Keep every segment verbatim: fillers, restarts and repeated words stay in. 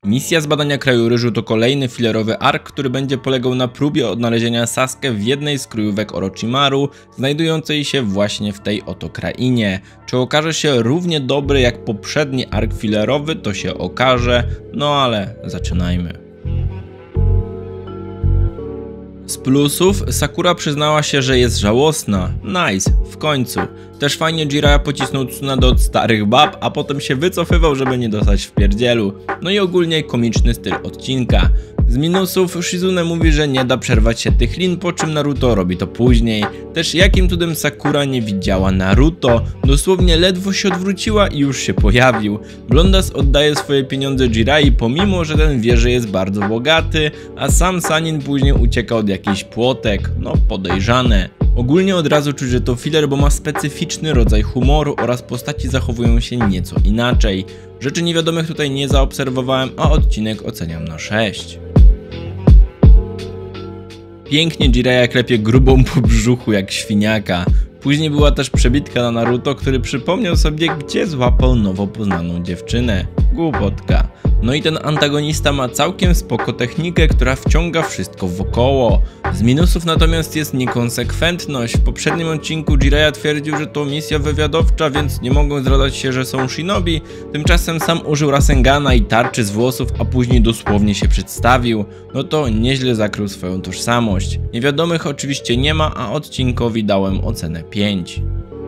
Misja zbadania kraju ryżu to kolejny filerowy ark, który będzie polegał na próbie odnalezienia Sasuke w jednej z kryjówek Orochimaru, znajdującej się właśnie w tej oto krainie. Czy okaże się równie dobry jak poprzedni ark filerowy, to się okaże, no ale zaczynajmy. Z plusów Sakura przyznała się, że jest żałosna. Nice, w końcu. Też fajnie Jiraiya pocisnął Tsunade od starych bab, a potem się wycofywał, żeby nie dostać w pierdzielu. No i ogólnie komiczny styl odcinka. Z minusów Shizune mówi, że nie da przerwać się tych lin, po czym Naruto robi to później. Też jakim cudem Sakura nie widziała Naruto, dosłownie ledwo się odwróciła i już się pojawił. Blondas oddaje swoje pieniądze Jirai, pomimo że ten wie, że jest bardzo bogaty, a sam Sanin później ucieka od jakichś płotek, no podejrzane. Ogólnie od razu czuć, że to filler, bo ma specyficzny rodzaj humoru oraz postaci zachowują się nieco inaczej. Rzeczy niewiadomych tutaj nie zaobserwowałem, a odcinek oceniam na sześć. Pięknie Jiraiya klepie grubą po brzuchu jak świniaka. Później była też przebitka na Naruto, który przypomniał sobie, gdzie złapał nowo poznaną dziewczynę. Głupotka. No i ten antagonista ma całkiem spoko technikę, która wciąga wszystko wokoło. Z minusów natomiast jest niekonsekwentność. W poprzednim odcinku Jiraiya twierdził, że to misja wywiadowcza, więc nie mogą zdradzać się, że są shinobi. Tymczasem sam użył Rasengana i tarczy z włosów, a później dosłownie się przedstawił. No to nieźle zakrył swoją tożsamość. Niewiadomych oczywiście nie ma, a odcinkowi dałem ocenę pięć.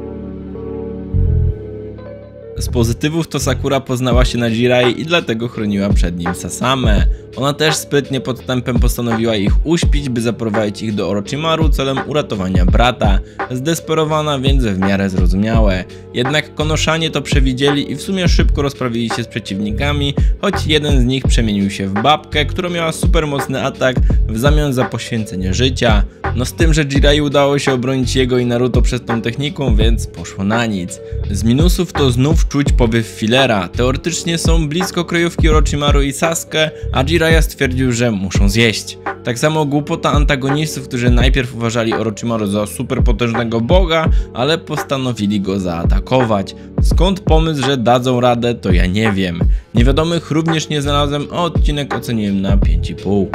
Z pozytywów to Sakura poznała się na Jirai i dlatego chroniła przed nim Sasame. Ona też sprytnie podstępem postanowiła ich uśpić, by zaprowadzić ich do Orochimaru celem uratowania brata. Zdesperowana, więc w miarę zrozumiałe. Jednak Konoshanie to przewidzieli i w sumie szybko rozprawili się z przeciwnikami, choć jeden z nich przemienił się w babkę, która miała super mocny atak w zamian za poświęcenie życia. No z tym, że Jirai udało się obronić jego i Naruto przed tą techniką, więc poszło na nic. Z minusów to znów czuć powiew fillera. Teoretycznie są blisko kryjówki Orochimaru i Sasuke, a Jiraiya stwierdził, że muszą zjeść. Tak samo głupota antagonistów, którzy najpierw uważali Orochimaru za super potężnego boga, ale postanowili go zaatakować. Skąd pomysł, że dadzą radę, to ja nie wiem. Niewiadomych również nie znalazłem, a odcinek oceniłem na pięć i pół.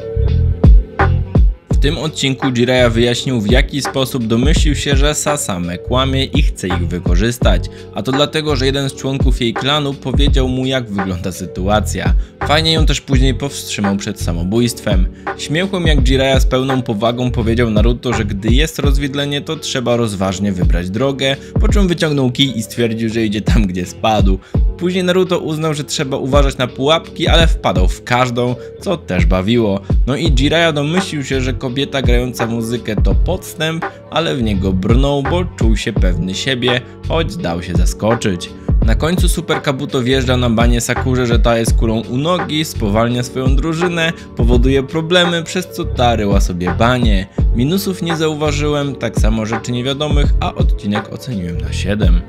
W tym odcinku Jiraiya wyjaśnił, w jaki sposób domyślił się, że Sasame kłamie i chce ich wykorzystać, a to dlatego, że jeden z członków jej klanu powiedział mu, jak wygląda sytuacja. Fajnie ją też później powstrzymał przed samobójstwem. Śmiechłem, jak Jiraiya z pełną powagą powiedział Naruto, że gdy jest rozwidlenie, to trzeba rozważnie wybrać drogę, po czym wyciągnął kij i stwierdził, że idzie tam, gdzie spadł. Później Naruto uznał, że trzeba uważać na pułapki, ale wpadał w każdą, co też bawiło. No i Jiraiya domyślił się, że kobieta grająca muzykę to podstęp, ale w niego brnął, bo czuł się pewny siebie, choć dał się zaskoczyć. Na końcu Super Kabuto wjeżdża na banie Sakurze, że ta jest kulą u nogi, spowalnia swoją drużynę, powoduje problemy, przez co ta ryła sobie banie. Minusów nie zauważyłem, tak samo rzeczy niewiadomych, a odcinek oceniłem na siedem.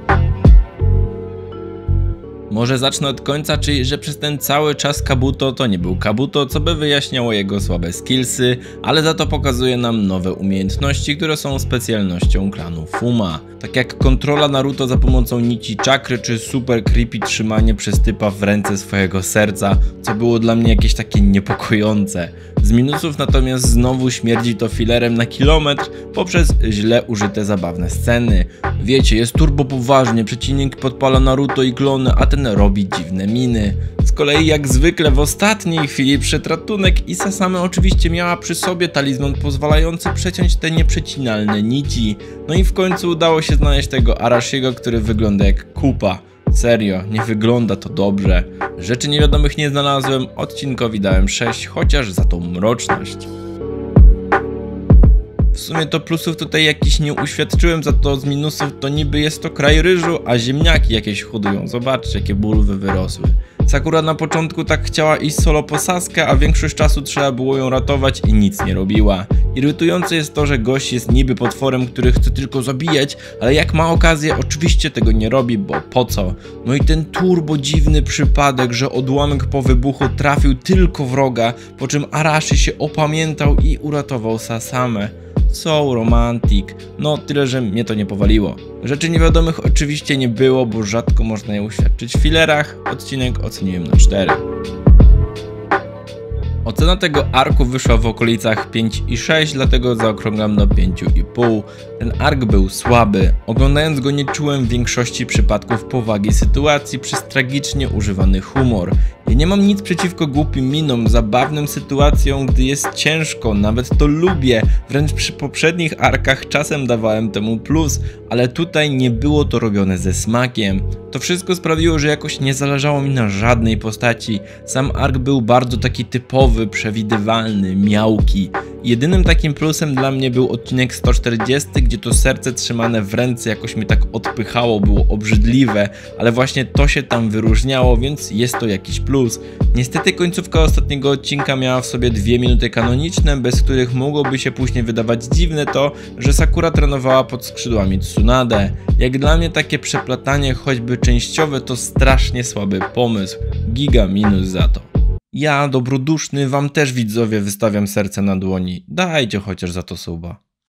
Może zacznę od końca, czyli że przez ten cały czas Kabuto to nie był Kabuto, co by wyjaśniało jego słabe skillsy, ale za to pokazuje nam nowe umiejętności, które są specjalnością klanu Fuma. Tak jak kontrola Naruto za pomocą nici czakry, czy super creepy trzymanie przez typa w ręce swojego serca, co było dla mnie jakieś takie niepokojące. Z minusów natomiast znowu śmierdzi to fillerem na kilometr poprzez źle użyte zabawne sceny. Wiecie, jest turbo poważnie, przeciwnik podpala Naruto i klony, a ten robi dziwne miny. Z kolei jak zwykle w ostatniej chwili przyszedł ratunek i Sasame oczywiście miała przy sobie talizman pozwalający przeciąć te nieprzecinalne nici. No i w końcu udało się znaleźć tego Arashiego, który wygląda jak kupa. Serio, nie wygląda to dobrze. Rzeczy niewiadomych nie znalazłem, odcinkowi dałem sześć, chociaż za tą mroczność. W sumie to plusów tutaj jakiś nie uświadczyłem, za to z minusów to niby jest to kraj ryżu, a ziemniaki jakieś hodują. Zobaczcie, jakie bulwy wyrosły. Sakura na początku tak chciała iść solo po Sasuke, a większość czasu trzeba było ją ratować i nic nie robiła. Irytujące jest to, że gość jest niby potworem, który chce tylko zabijać, ale jak ma okazję, oczywiście tego nie robi, bo po co? No i ten turbo dziwny przypadek, że odłamek po wybuchu trafił tylko wroga, po czym Arashi się opamiętał i uratował Sasame. So romantic. No tyle, że mnie to nie powaliło. Rzeczy niewiadomych oczywiście nie było, bo rzadko można je uświadczyć w fillerach. Odcinek oceniłem na cztery. Ocena tego arku wyszła w okolicach pięć i sześć, dlatego zaokrąglam do pięć i pół. Ten ark był słaby. Oglądając go nie czułem w większości przypadków powagi sytuacji przez tragicznie używany humor. Ja nie mam nic przeciwko głupim minom, zabawnym sytuacjom, gdy jest ciężko, nawet to lubię. Wręcz przy poprzednich arkach czasem dawałem temu plus, ale tutaj nie było to robione ze smakiem. To wszystko sprawiło, że jakoś nie zależało mi na żadnej postaci. Sam ark był bardzo taki typowy, przewidywalny, miałki. Jedynym takim plusem dla mnie był odcinek sto czterdziesty, gdzie to serce trzymane w ręce jakoś mnie tak odpychało, było obrzydliwe, ale właśnie to się tam wyróżniało, więc jest to jakiś plus. Niestety końcówka ostatniego odcinka miała w sobie dwie minuty kanoniczne, bez których mogłoby się później wydawać dziwne to, że Sakura trenowała pod skrzydłami Tsunade. Jak dla mnie takie przeplatanie, choćby częściowe, to strasznie słaby pomysł. Giga minus za to. Ja, dobroduszny, wam też widzowie wystawiam serce na dłoni. Dajcie chociaż za to suba.